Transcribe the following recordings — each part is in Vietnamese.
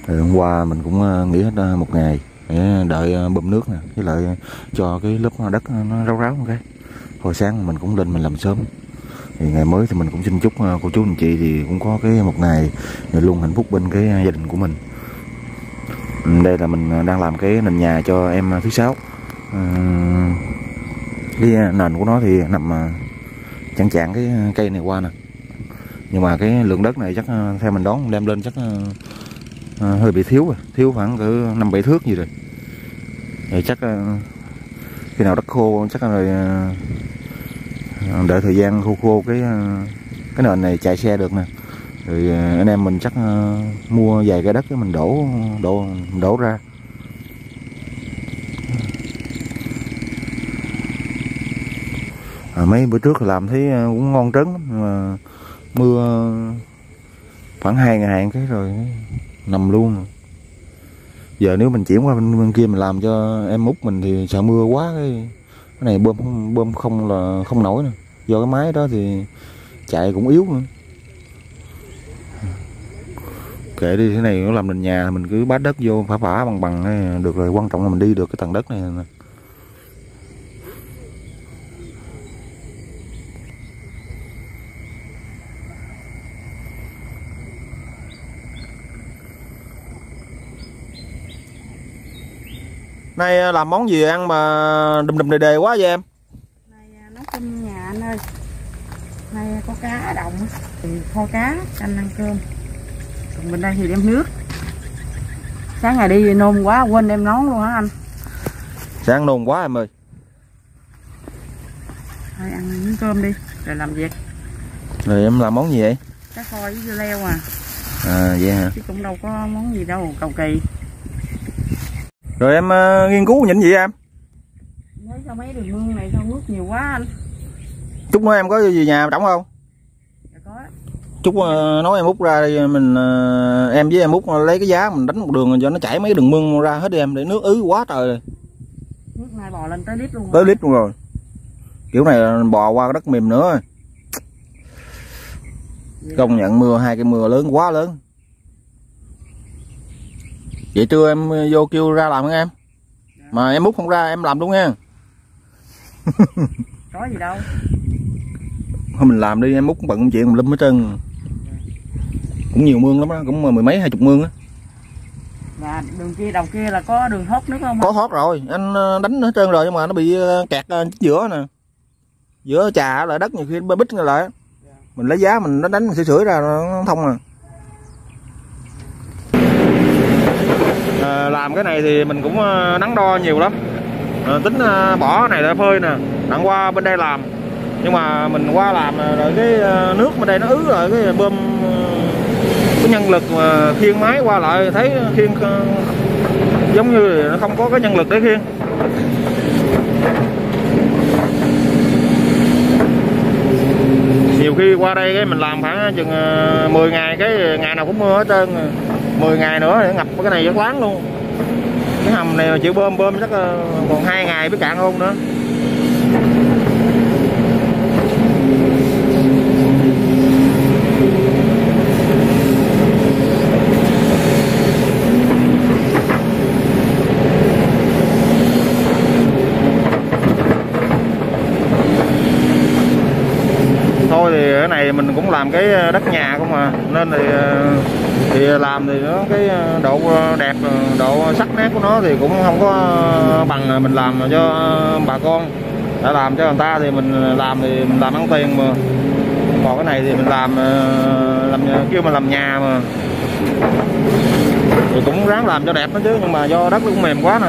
Rồi hôm qua mình cũng nghỉ hết một ngày để đợi bơm nước nè, với lại cho cái lớp đất nó ráo ráo một cái. Hồi sáng mình cũng lên mình làm sớm. Thì ngày mới thì mình cũng xin chúc cô chú anh chị thì cũng có cái một ngày luôn hạnh phúc bên cái gia đình của mình. Đây là mình đang làm cái nền nhà cho em thứ sáu. Cái nền của nó thì nằm chặn cái cây này qua nè. Nhưng mà cái lượng đất này chắc theo mình đoán đem lên chắc hơi bị thiếu rồi, thiếu khoảng cỡ 5-7 thước gì rồi. Thì chắc khi nào đất khô chắc rồi đợi thời gian khô cái nền này chạy xe được nè. Rồi anh em mình chắc mua vài cái đất cái mình đổ ra. Mấy bữa trước làm thấy cũng ngon trớn lắm, mà mưa khoảng 2 ngày cái rồi nằm luôn. Giờ nếu mình chuyển qua bên kia mình làm cho em út mình thì sợ mưa quá, cái này bơm không là không nổi nè, do cái máy đó thì chạy cũng yếu nữa. Kệ đi, thế này nó làm nền nhà mình cứ bát đất vô phá bằng được rồi, quan trọng là mình đi được cái tầng đất này nè. Nay làm món gì ăn mà đùm đề quá vậy em? Này nấu cơm nhà anh ơi. Nay có cá đồng thì kho cá canh ăn cơm. Còn bên đây thì đem nước. Sáng ngày đi nôn quá quên đem nón luôn hả anh? Sáng nôn quá em ơi. Thôi ăn miếng cơm đi rồi làm việc. Rồi em làm món gì vậy? Cá kho với dưa leo à. À vậy hả? Chứ cũng đâu có món gì đâu cầu kỳ. Rồi em nghiên cứu nhịn gì em? Nói sao mấy đường mương này sao nước nhiều quá anh? Chút nữa em có gì nhà trỏng không? Dạ có. Chút nói em út ra đi, mình em với em út lấy cái giá mình đánh một đường cho nó chảy mấy đường mương ra hết đi em, để nước ứ quá trời rồi. Nước này bò lên tới lít luôn. Tới lít luôn rồi. Kiểu này bò qua cái đất mềm nữa. Công nhận mưa, 2 cái mưa lớn quá lớn. Vậy trưa em vô kêu ra làm không em? Dạ. Mà em út không ra em làm luôn nha. Có gì đâu. Thôi mình làm đi, em út cũng bận chuyện mình lâm hết trơn. Cũng nhiều mương lắm đó, cũng 10 mấy 20 mương á. Và đường kia đầu kia là có đường thoát nước không? Có thoát rồi, anh đánh hết trơn rồi nhưng mà nó bị kẹt giữa nè. Giữa trà lại đất nhiều khi bê bít lại. Mình lấy giá mình nó đánh mình sửa ra nó thông à. Làm cái này thì mình cũng đắn đo nhiều lắm. Tính bỏ này ra phơi nè, đặng qua bên đây làm. Nhưng mà mình qua làm rồi cái nước bên đây nó ứ rồi, cái bơm cái nhân lực mà khiêng máy qua lại thấy khiêng giống như nó không có cái nhân lực để khiêng. Nhiều khi qua đây cái mình làm khoảng chừng 10 ngày cái ngày nào cũng mưa hết trơn. 10 ngày nữa để ngập cái này rất láng luôn. Cái hầm này mà chịu bơm chắc còn 2 ngày mới cạn không nữa. Thôi thì cái này mình cũng làm cái đất nhà không à, nên thì làm thì nó cái độ đẹp, độ sắc nét của nó thì cũng không có bằng mình làm cho bà con. Đã làm cho người ta thì mình làm ăn tiền mà. Còn cái này thì mình làm kêu mà làm nhà mà thì cũng ráng làm cho đẹp nó chứ, nhưng mà do đất nó cũng mềm quá nè.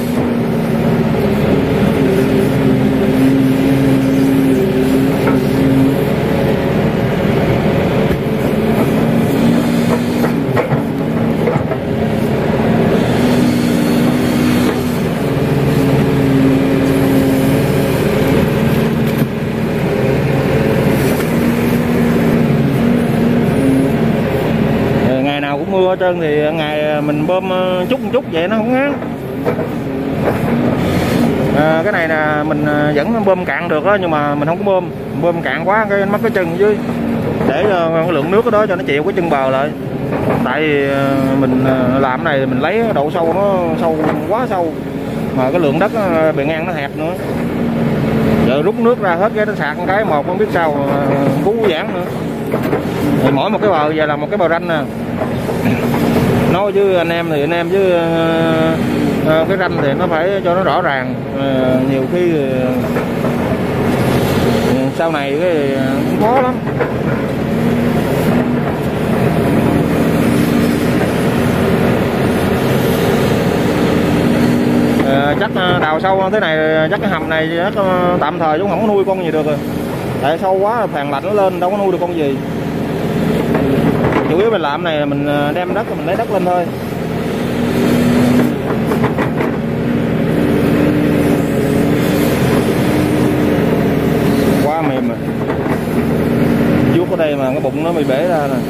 Mưa hết trơn thì ngày mình bơm chút một chút vậy nó không ngán. Cái này là mình vẫn bơm cạn được đó, nhưng mà mình không có bơm cạn quá cái mất cái chân dưới, để cho cái lượng nước đó cho nó chịu cái chân bờ lại. tại vì mình làm cái này mình lấy độ sâu nó sâu quá sâu, mà cái lượng đất bề ngang nó hẹp nữa. Giờ rút nước ra hết cái nó sạc cái một không biết sao cú giãn nữa. Thì mỗi một cái bờ giờ là một cái bờ ranh nè. Nói với anh em thì anh em với cái ranh thì nó phải cho nó rõ ràng. Nhiều khi sau này cái cũng khó lắm. Chắc đào sâu thế này chắc cái hầm này chắc tạm thời cũng không có nuôi con gì được rồi, tại sâu quá phèn lạnh nó lên đâu có nuôi được con gì. Chủ yếu mình làm này là mình đem đất mình lấy đất lên thôi. Quá mềm rồi, vuốt ở đây mà cái bụng nó bị bể ra nè.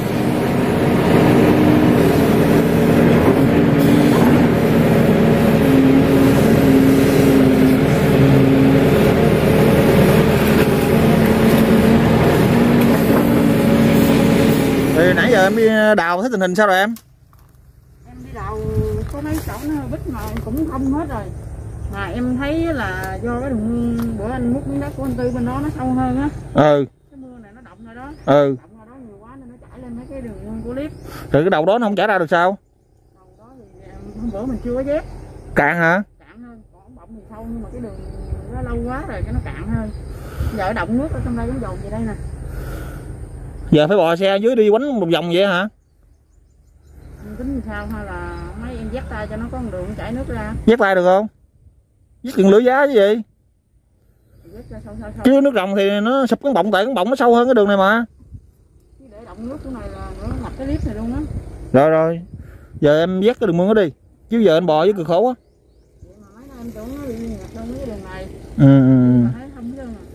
Thì nãy giờ em đi đào thấy tình hình sao rồi em? Em đi đào có mấy chỗ nó bít mà cũng không hết rồi. Mà em thấy là do cái đường bữa anh múc miếng đất của anh Tư bên đó nó sâu hơn á. Ừ. Cái mưa này nó động rồi đó. Ừ. Động rồi đó nhiều quá nên nó chảy lên mấy cái đường của clip. Rồi cái đầu đó nó không chảy ra được sao? Đầu đó thì hôm bữa mình chưa có dép. Cạn hả? Cạn hơn, còn bọng thì sâu nhưng mà cái đường nó lâu quá rồi cái nó cạn hơn. Giờ động nước ở trong đây giống dồn gì đây nè. Giờ phải bò xe dưới đi quánh một vòng vậy hả? Em tính sao hay là mấy em dắt tay cho nó có một đường chảy nước ra. Dắt tay được không? Dắt chừng lưỡi giá chứ gì? Sâu. Chứ nước rồng thì nó sụp cái bọng, tại cái bọng nó sâu hơn cái đường này mà. Chứ để động nước chỗ này là nó ngập cái clip này luôn á. Rồi. Giờ em dắt cái đường mương đó đi. Chứ giờ anh bò với cực khổ á. Vậy mà mấy em tưởng nó bị ngập đâu mấy cái đường này. Ừ. Thấy không biết đâu mà.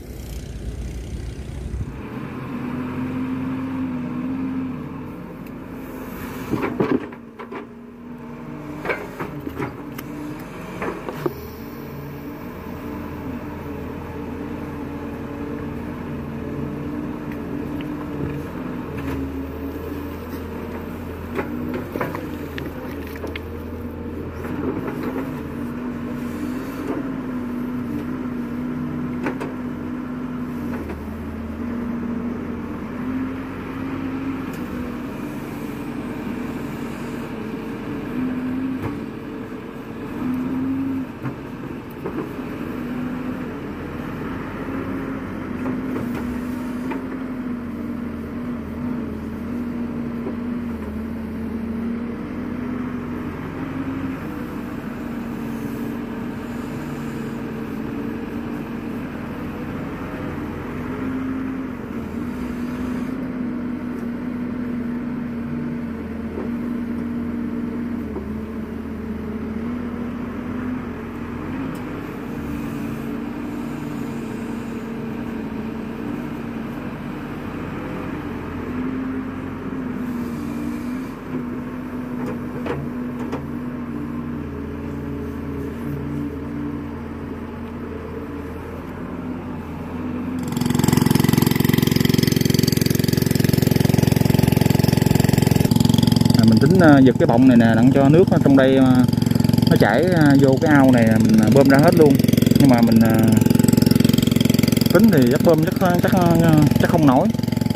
Tính giật cái bọng này nè, đặng cho nước trong đây nó chảy vô cái ao này mình bơm ra hết luôn. Nhưng mà mình tính thì chắc bơm chắc không nổi.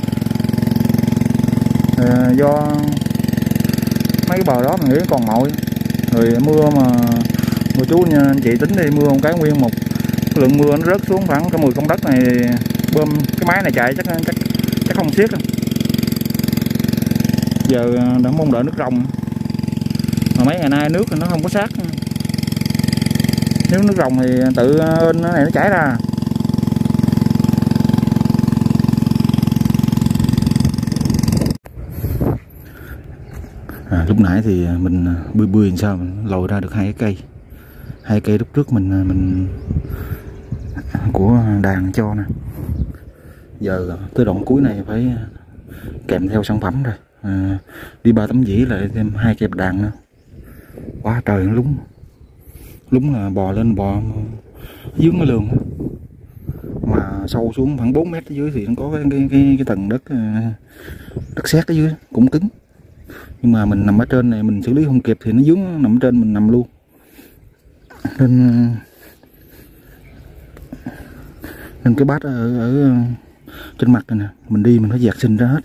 Do mấy cái bờ đó mình nghĩ còn mồi. Rồi mưa mà chú anh chị tính đi, mưa một cái nguyên một cái lượng mưa nó rớt xuống khoảng cái 10 công đất này, bơm cái máy này chạy chắc không xiết đâu. Giờ đã mong đợi nước rồng, mà mấy ngày nay nước thì nó không có sát. Nếu nước rồng thì tự ơn này nó chảy ra. Lúc nãy thì mình bươi làm sao mình lồi ra được hai cây lúc trước mình của đàn cho nè. Giờ tới đoạn cuối này phải kèm theo sản phẩm rồi. Đi 3 tấm dĩ lại thêm 2 kẹp đàn nữa. Quá trời nó lúng là bò lên bò dướng cái lường, mà sâu xuống khoảng 4 mét ở dưới thì nó có cái tầng đất sét ở dưới cũng cứng. nhưng mà mình nằm ở trên này mình xử lý không kịp thì nó dướng nằm ở trên mình nằm luôn, nên cái bát ở trên mặt này nè mình đi mình phải dạt sinh ra hết.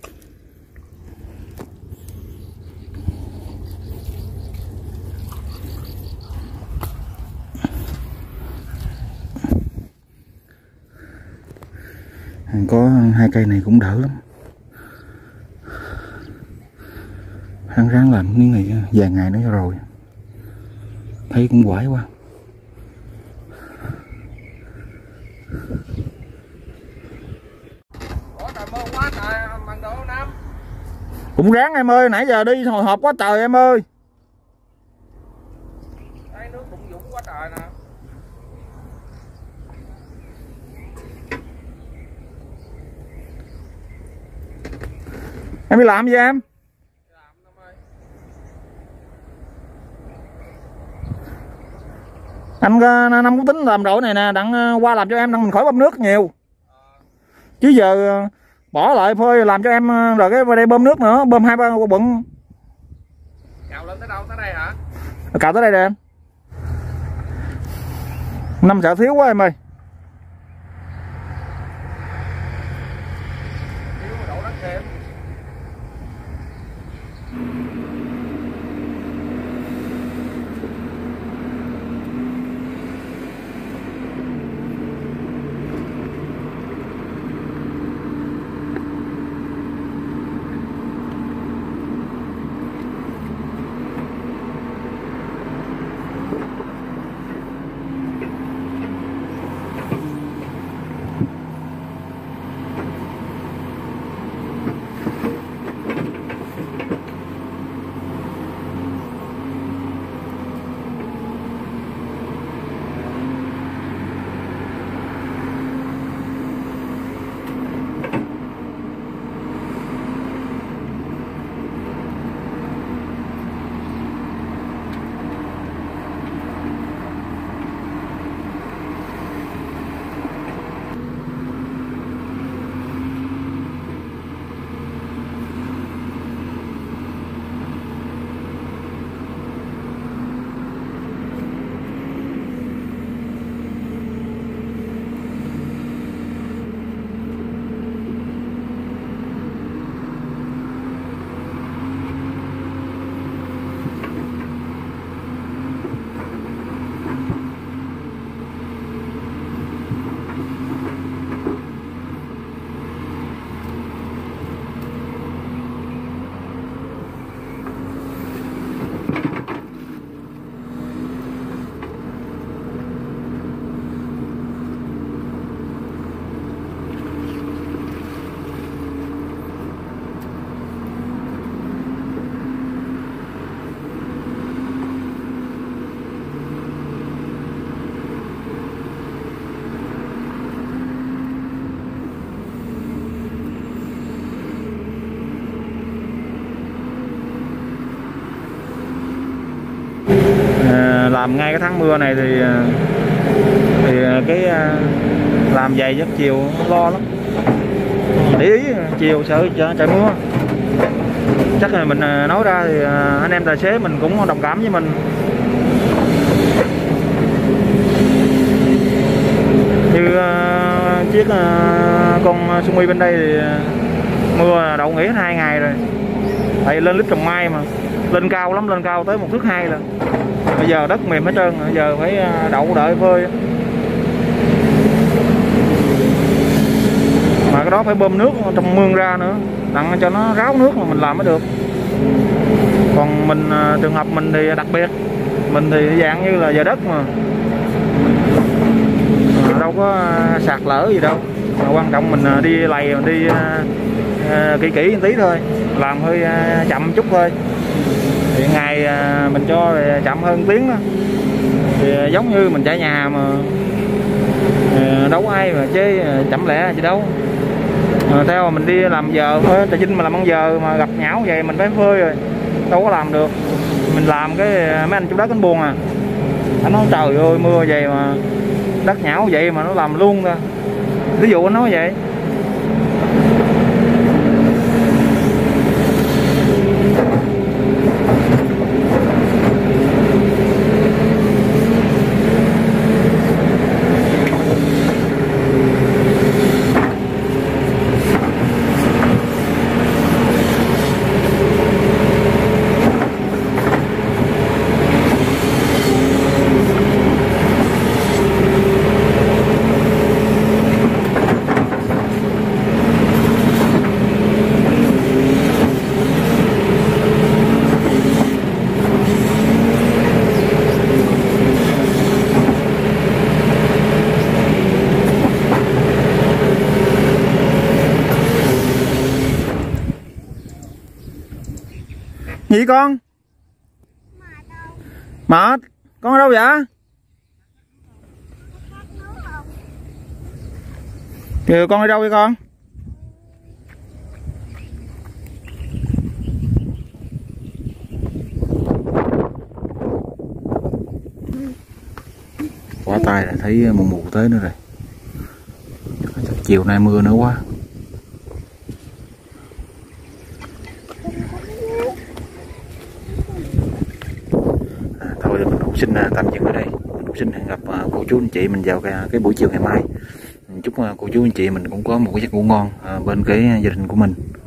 Có 2 cây này cũng đỡ lắm, ráng làm cái này vài ngày nữa rồi, thấy cũng quải quá. Cũng ráng em ơi, nãy giờ đi hồi hộp quá trời em ơi. Thấy nước cũng dũng quá trời nè. Em đi làm gì em? Anh Năm cũng tính làm đội này nè, đặng qua làm cho em, đặng mình khỏi bơm nước nhiều. Chứ giờ bỏ lại phơi làm cho em rồi cái đây bơm nước nữa, bơm 2-3 bận. Cào lên tới đâu, tới đây hả? Cào tới đây nè em. 5 sợ thiếu quá em ơi. Thiếu đổ đất thêm. Làm ngay cái tháng mưa này thì cái làm dày giấc chiều lo lắm, để ý chiều sợ trời mưa. Chắc là mình nói ra thì anh em tài xế mình cũng đồng cảm với mình. Như chiếc con Sumi bên đây thì mưa đậu nghỉ 2 ngày rồi, tại lên lít trồng mai mà lên cao lắm, lên cao tới 1,2 thước là bây giờ đất mềm hết trơn, bây giờ phải đậu đợi phơi. Mà cái đó phải bơm nước trong mương ra nữa, đặng cho nó ráo nước mà mình làm mới được. Còn mình trường hợp mình thì đặc biệt, mình thì dạng như là giờ đất mà đâu có sạt lở gì đâu, mà quan trọng mình đi lầy, mình đi kỹ kỹ một tí thôi, làm hơi chậm chút thôi. Thì ngày mình cho chậm hơn tiếng đó, thì giống như mình chạy nhà mà đâu ai mà chế chậm lẹ gì đâu. Theo mà mình đi làm giờ ở Trà Vinh mà làm ăn giờ mà gặp nhão vậy mình phải phơi rồi, đâu có làm được. Mình làm cái mấy anh chủ đất anh buồn à, anh nói trời ơi mưa vậy mà đất nhão vậy mà nó làm luôn ra. Ví dụ anh nói vậy. Gì con? Mệt. Con ở đâu vậy? Kìa, con ở đâu vậy con? Quá tay là thấy mù mù tới nữa rồi. Chiều nay mưa nữa quá. Thôi mình cũng xin tạm dừng ở đây. Mình cũng xin hẹn gặp cô chú anh chị mình vào cái buổi chiều ngày mai. Chúc cô chú anh chị mình cũng có một cái giấc ngủ ngon bên cái gia đình của mình.